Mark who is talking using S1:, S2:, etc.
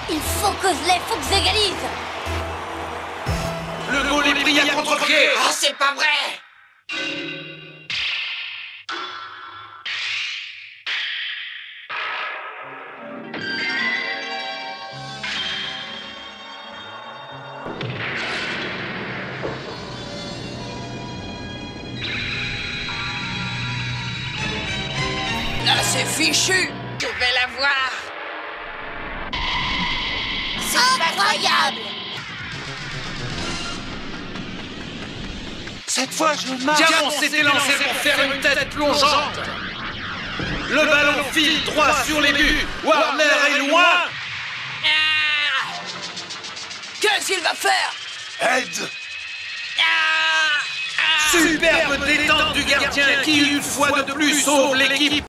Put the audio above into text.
S1: Il faut que Fox égalise.
S2: Le goal est pris à contre-pied.
S3: Ah, c'est pas vrai!
S4: Là, c'est fichu!
S3: Je vais la voir!
S1: Incroyable.
S2: Cette fois, je marque. Diamant s'était lancé pour faire une tête plongeante. Le ballon file droit sur les buts. Warner est loin.
S4: Qu'est-ce qu'il va faire?
S5: Aide!
S2: Superbe détente du gardien qui, une fois de plus, sauve l'équipe.